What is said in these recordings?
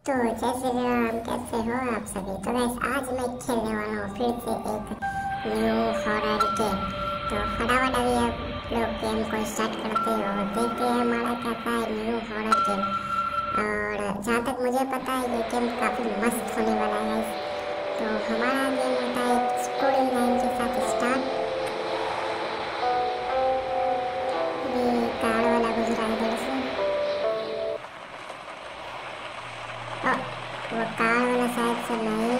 तो जय श्री राम, कैसे हो आप सभी। तो गाइस आज मैं खेलने वाला हूँ फिर से एक न्यू हॉरर गेम। तो फटाफट अभी आप लोग गेम को स्टार्ट करते हो, देखते हैं हमारा कैसा है न्यू हॉरर गेम। और जहाँ तक मुझे पता है ये गेम काफ़ी मस्त होने वाला है। तो हमारा गेम होता है एक स्टोरी लाइन के साथ स्टार्ट। अभी कार वाला गुजरा है इधर से। वो कार वाला शायद से नहीं।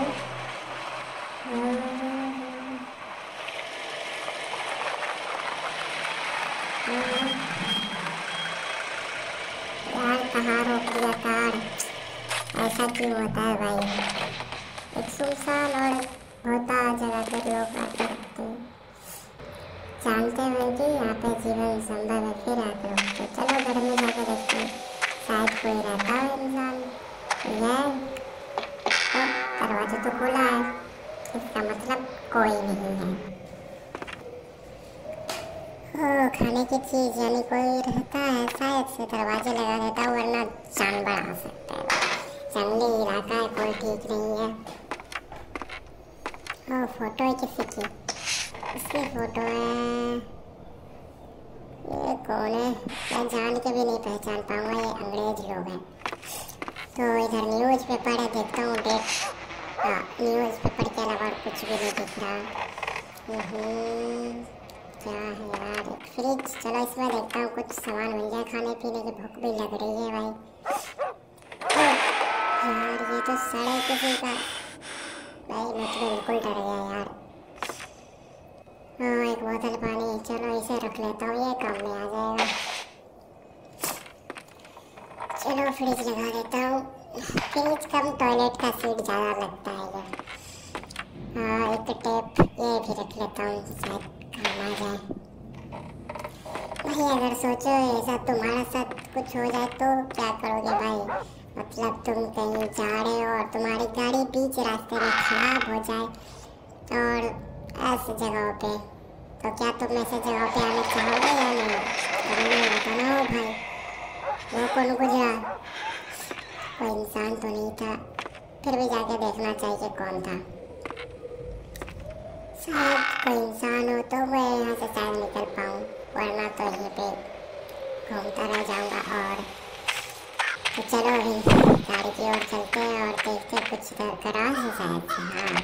यार कहाँ रोक दिया कार, ऐसा क्यों होता है भाई। एक सुनसान और होता जगह पे लोग आते रहते हैं, जानते हुए कि यहाँ पे जीवन संभव है, फिर आते रुकते। चलो घर में जाकर देखते हैं, शायद कोई रहता है इंसान। यह दरवाजा तो खुला है, इसका मतलब कोई नहीं है। ओ, खाने की चीज यानी कोई रहता है, शायद से दरवाजे लगा देता है, वरना जानवर आ सकता है। जंगली इलाका है, कोई ठीक नहीं है। ओ, फोटो है किसी की, इसकी फोटो है। ये कौन है, मैं जान के भी नहीं पहचान पाऊंगा, ये अंग्रेज लोग हैं। तो इधर न्यूज़ पेपर है, देखता हूँ डेट। न्यूज़ पेपर के अलावा कुछ भी नहीं दिख रहा। क्या है यार, एक फ्रिज। चलो इसमें देखता हूँ कुछ सामान मिल जाए, खाने पीने की भूख भी लग रही है भाई। यार ये तो सड़े किसी का भाई, मैं तो बिल्कुल डर गया यार। एक बोतल पानी, चलो इसे रख लेता हूँ, ये काम में आ जाएगा। चलो फ्रिज लगा देता हूँ। फ्रिज कम टॉयलेट का सीट ज़्यादा लगता है ये। एक टेप ये भी रख लेता हूँ, शायद काम आ जाए। भाई अगर सोचो ऐसा तुम्हारा साथ कुछ हो जाए तो क्या करोगे भाई। मतलब तुम कहीं जा रहे हो और तुम्हारी गाड़ी बीच रास्ते में खराब हो जाए और ऐसी जगहों पे, तो क्या तुम ऐसे जगहों पे आने चाहोगे या नहीं। अरे बताना हो भाई, वो कौन गुजरा, कोई इंसान तो नहीं था। फिर भी जाके देखना चाहिए कौन था, शायद कोई इंसान हो तो मैं यहाँ से शायद निकल पाऊँ, वरना तो यहीं पे घूमता रह जाऊँगा। और तो चलो अभी गाड़ी की ओर चलते हैं और देखते हैं कुछ गराज है शायद से।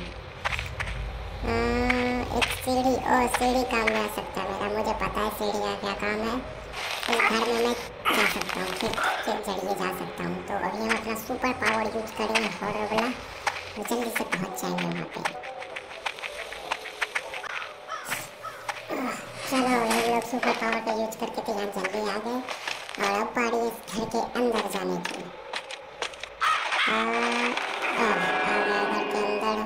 एक सीढ़ी, ओ सीढ़ी काम में आ सकता है मेरा, मुझे पता है सीढ़ी का क्या काम है। इस घर में मैं जा सकता हूँ, फिर जरिए जा सकता हूँ। तो अभी हम अपना सुपर पावर यूज करेंगे हॉरर वाला, तो जल्दी से पहुँच जाएंगे वहाँ पे। चलो हम लोग सुपर पावर का यूज करके तो यहाँ जल्दी आ गए, और अब बारी इस घर के अंदर जाने की। आ गए घर के अंदर।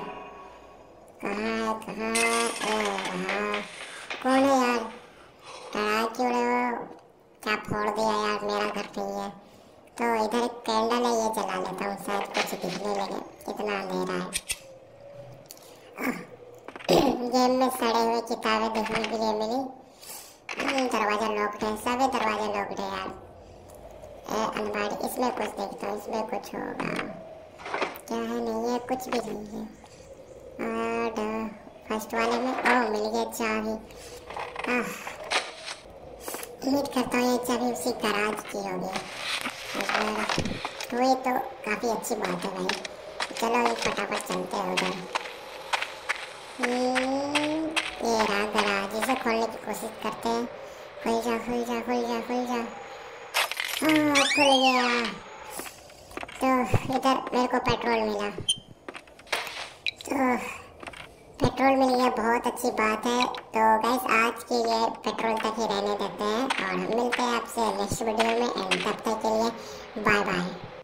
कहाँ है कौन है यार, डरा क्यों रहे हो, क्या फोड़ दिया यार, मेरा घर नहीं है। तो इधर एक कैंडल है, ये जला लेता हूँ, शायद कुछ दिखने लगे, कितना अंधेरा है। गेम में सड़े हुए किताबें देखने के लिए मिली। दरवाजा लॉक्ड है, सभी दरवाजे लॉक्ड है यार। अलमारी, इसमें कुछ देखता हूँ, इसमें कुछ होगा। क्या है, नहीं है, कुछ भी नहीं है। और फर्स्ट वाले में मिल गया चाबी। उम्मीद करता हूँ ये चाबी उसी गराज की होगी, हुई तो काफ़ी अच्छी बात है भाई। चलो ये फटाफट चलते हैं उधर। ये रहा गराज, इसे खोलने की कोशिश करते हैं। खुल जा खुल जा खुल जा खुल जा। खुल गया। तो इधर मेरे को पेट्रोल मिला, तो पेट्रोल मिल गया, बहुत अच्छी बात है। तो गाइस आज के लिए पेट्रोल तक ही रहने देते हैं, और हम मिलते हैं आपसे नेक्स्ट वीडियो में। एंड तब तक के लिए बाय बाय।